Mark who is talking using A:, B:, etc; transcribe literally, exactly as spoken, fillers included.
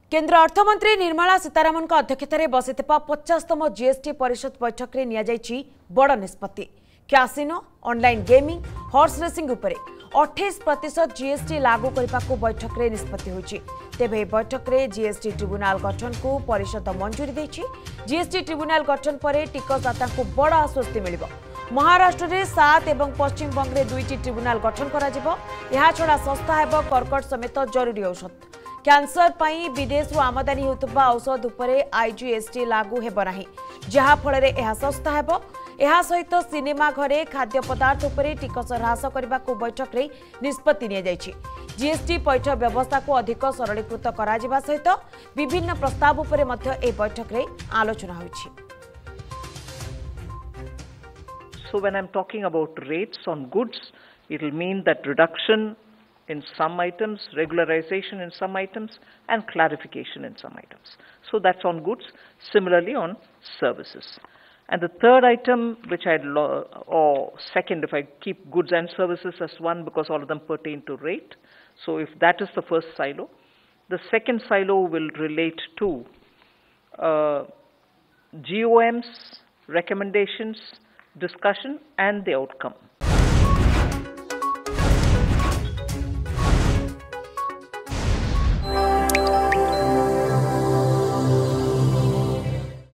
A: केंद्र अर्थमंत्री निर्मला सीतारमण अध्यक्षतार बसिथिबा पचासतम जीएसटी परिषद बैठक में नियाଯାଇଛି बड़ निष्पत्ति। Casino online gaming horse racing उपरे अट्ठाईस प्रतिशत जीएसटी लागू करने को बैठक में निष्पत्ति होइछि। तेबे बैठक में जीएसटी ट्रिब्यूनाल गठन को परिषद मंजूरी देछि। जीएसटी ट्रिब्यूनाल गठन पर टिकसदाता को बड़ आश्वस्ति मिलिबो। महाराष्ट्र में सात एवं पश्चिम बंग में दुईटी ट्रिब्यूनाल गठन करा जिवो। यहा छड़ा सस्ता हेबो कर्कट समेत जरूरी औषध। कैंसर पई विदेश रु आमदानी होतबा औषध उपरे आईजीएसटी लागू हेबो नाही, जहा फल रे एहा सस्ता हेबो। एहा सहित सिनेमा घरे खाद्य पदार्थ उपरे टिकस ह्रास करने को बैठक रे निष्पत्ति निया जायछि। जीएसटी पैठ व्यवस्था को अधिक सरलीकृत करा जिबा सहित विभिन्न प्रस्ताव उपरे मध्य ए बैठक रे आलोचना होइछि।
B: So when I'm talking about rates on goods, it will mean that reduction in some items, regularization in some items, and clarification in some items. So that's on goods. Similarly on services. And the third item, which I'd, lo or second, if I keep goods and services as one, because all of them pertain to rate. So if that is the first silo, the second silo will relate to uh, G O Ms, recommendations, discussion, and the outcome.